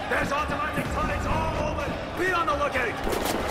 There's automatic turrets all over! Be on the lookout!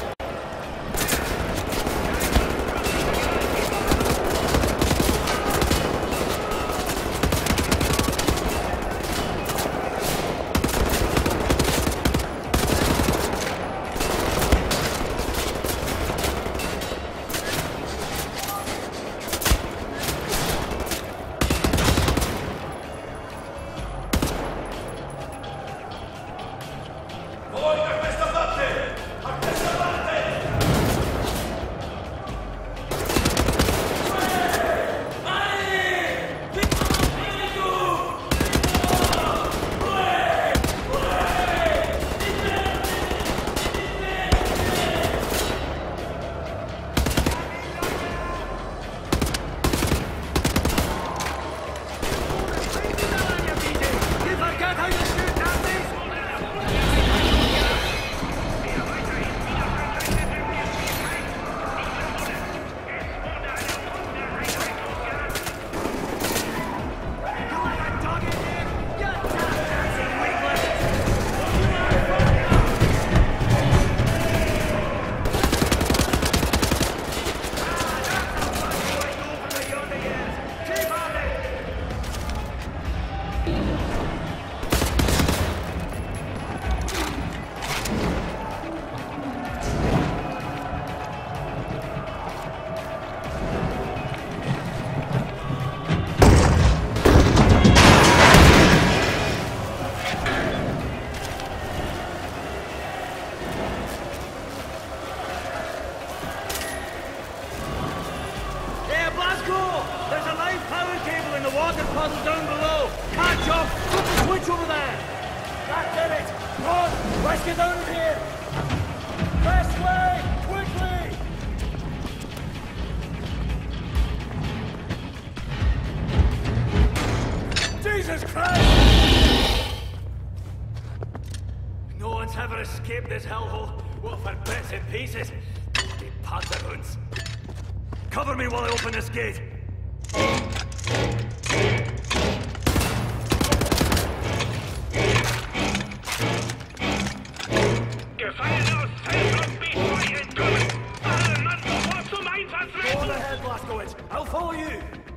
Escape this hellhole. Well, for bits and pieces. They panzerhunds. Cover me while I open this gate. Gefallen aus Feld und B2 entkommen! Alle Mann sofort zum Einsatz Go on werden! ahead, Blazkowicz. I'll follow you.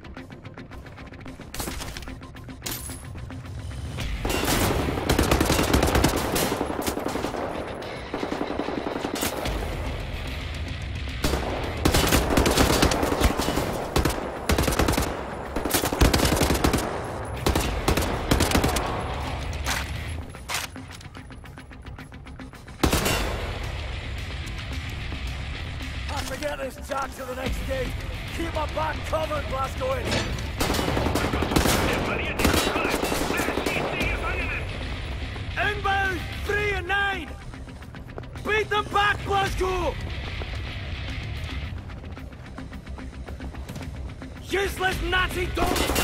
Get this jack to the next gate. Keep my back covered, Blazkowicz. Repariert die Kontrolle! Verschießt die Gefangenen! Inbound 3 and 9. Beat them back, Blazko! Useless Nazi dogs!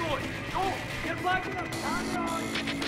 going. Go! Get back in the canyon!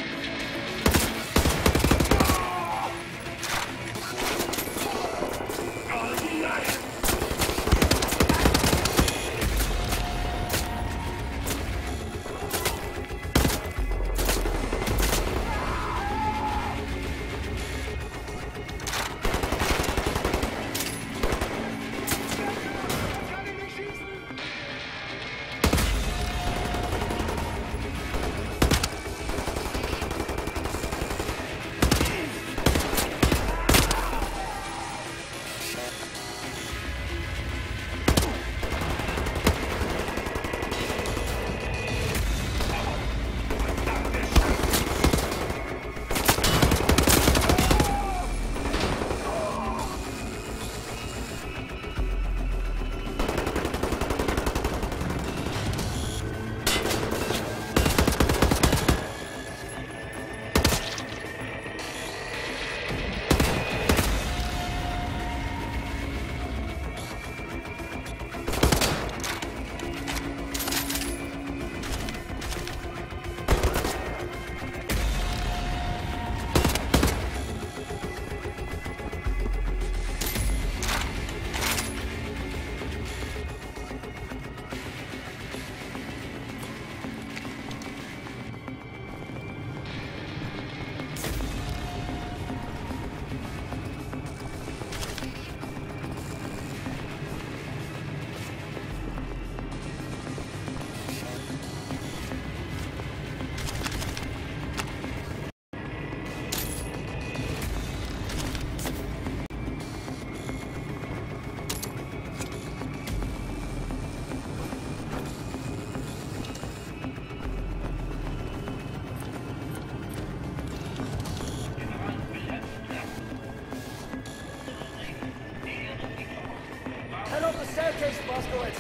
Staircase, Moskowitz!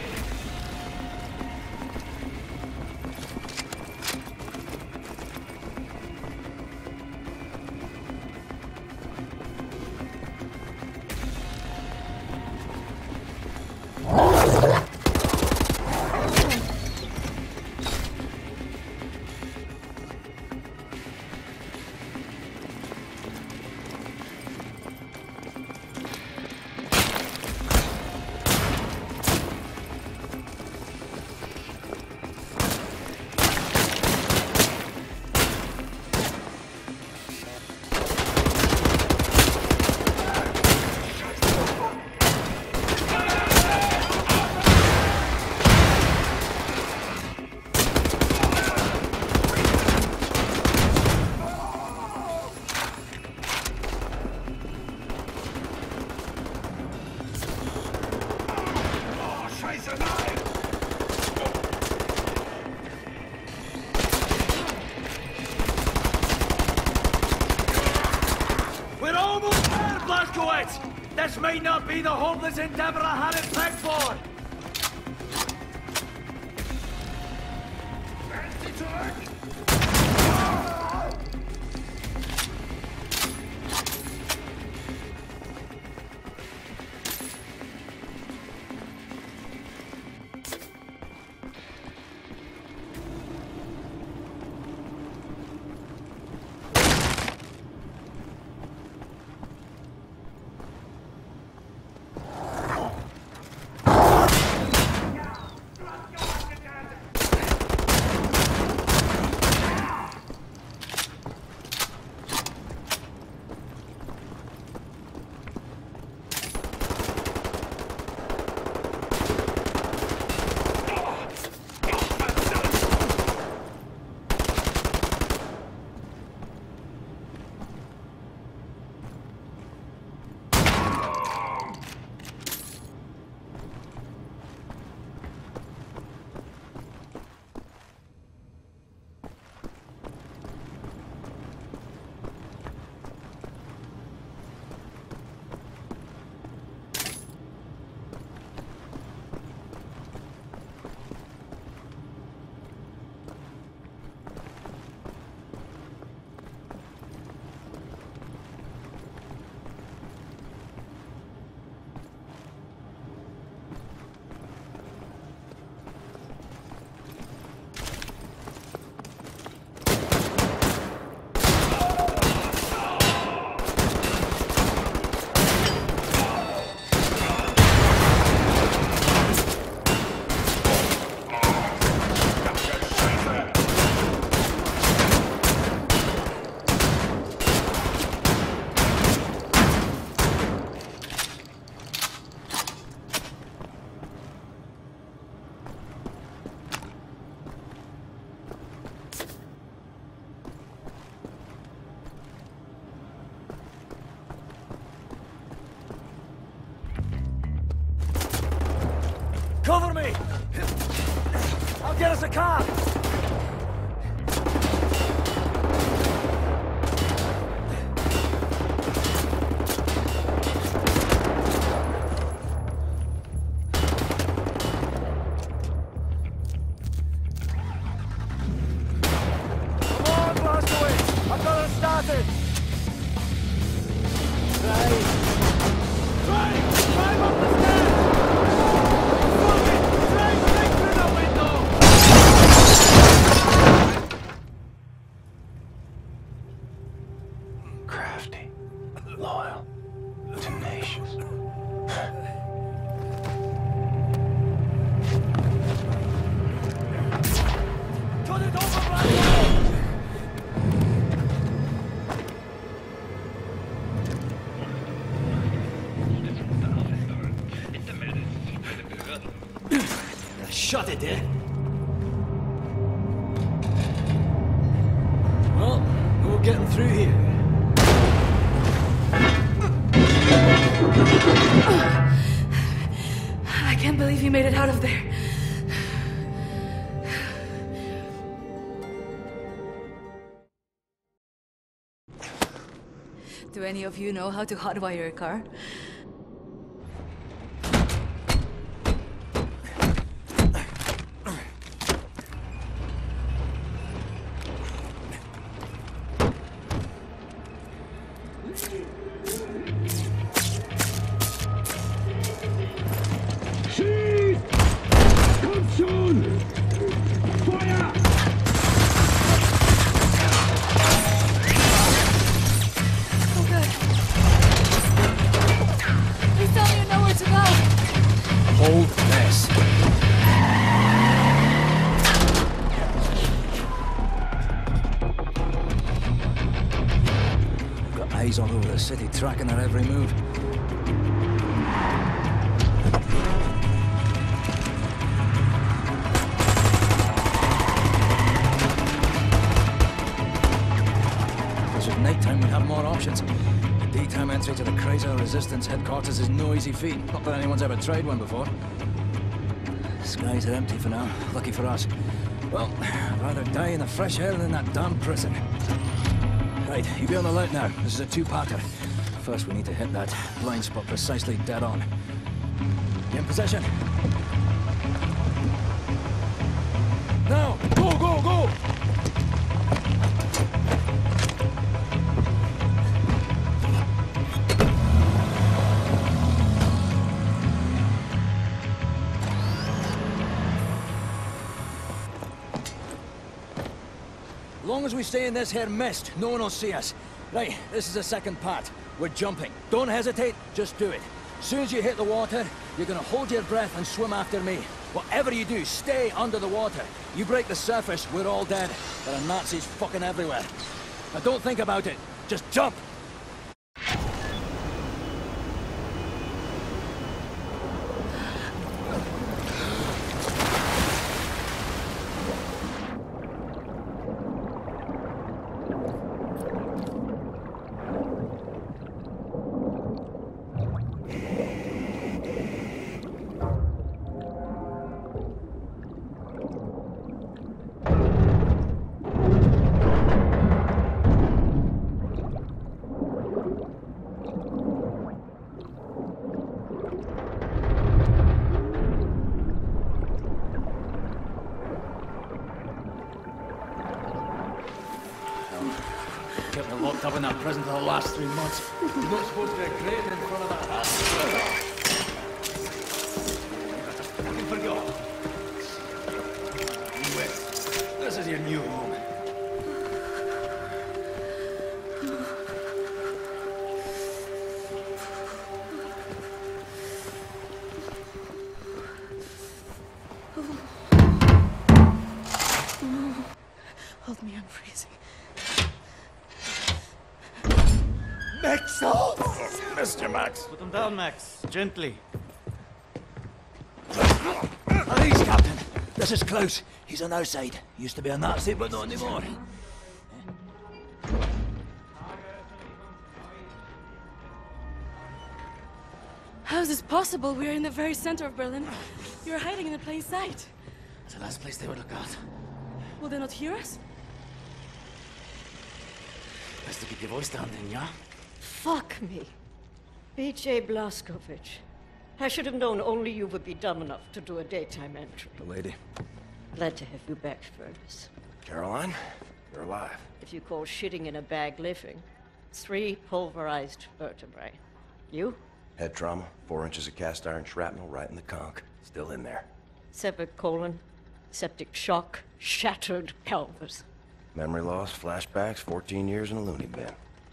This might not be the hopeless endeavor I had it picked for! Fancy talk! Cover me! I'll get us a car! Crafty, loyal, tenacious. Cut it over, Blackwell! Shut it, eh? Well, we're getting through here. I can't believe you made it out of there. Do any of you know how to hotwire a car? Hold this. Got eyes all over the city, tracking our every move. If this was nighttime, we'd have more options. Daytime entry to the Chrysler Resistance headquarters is no easy feat. Not that anyone's ever tried one before. Skies are empty for now. Lucky for us. Well, I'd rather die in the fresh air than in that damn prison. Right, you be on the alert now. This is a two-parter. First, we need to hit that blind spot precisely dead on. You in position? Now! Go, go, go! As long as we stay in this here mist, no one will see us. Right, this is the second part. We're jumping. Don't hesitate, just do it. As soon as you hit the water, you're gonna hold your breath and swim after me. Whatever you do, stay under the water. You break the surface, we're all dead. There are Nazis fucking everywhere. Now don't think about it, just jump! Kept me locked up in that prison for the last 3 months. You're not supposed to be grating in front of that house. You forgot. You win. This is your new home. Hold me, I'm freezing. Max! Oh, Mr. Max. Put them down, Max. Gently. Please, Captain. This is Klaus. He's on our side. Used to be a Nazi, but not anymore. How's is this possible? We're in the very center of Berlin. You're hiding in plain sight. It's the last place they would look at. Will they not hear us? Best to keep your voice down then, yeah? Fuck me. B.J. Blazkowicz. I should have known only you would be dumb enough to do a daytime entry. The lady. Glad to have you back, Furnace. Caroline, you're alive. If you call shitting in a bag living, 3 pulverized vertebrae. You? Head trauma, 4 inches of cast iron shrapnel right in the conch. Still in there. Severed colon, septic shock, shattered pelvis. Memory loss, flashbacks, 14 years in a loony bin.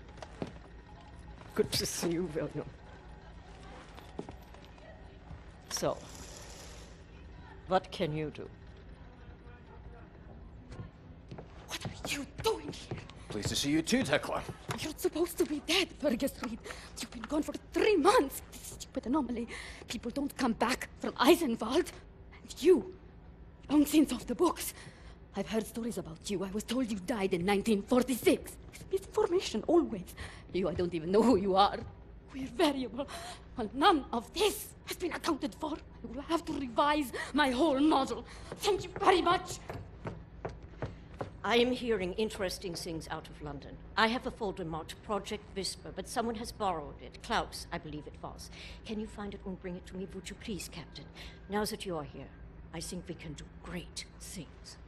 Good to see you, William. So, what can you do? What are you doing here? Pleased to see you too, Tekla. You're supposed to be dead, Fergus Reed. You've been gone for 3 months. This stupid anomaly. People don't come back from Eisenwald. And you, long since off the books. I've heard stories about you. I was told you died in 1946. Misinformation, always. You, I don't even know who you are. We're variable. Well, none of this has been accounted for. I will have to revise my whole model. Thank you very much. I am hearing interesting things out of London. I have a folder marked Project Whisper, but someone has borrowed it. Klaus, I believe it was. Can you find it and bring it to me, would you please, Captain? Now that you are here, I think we can do great things.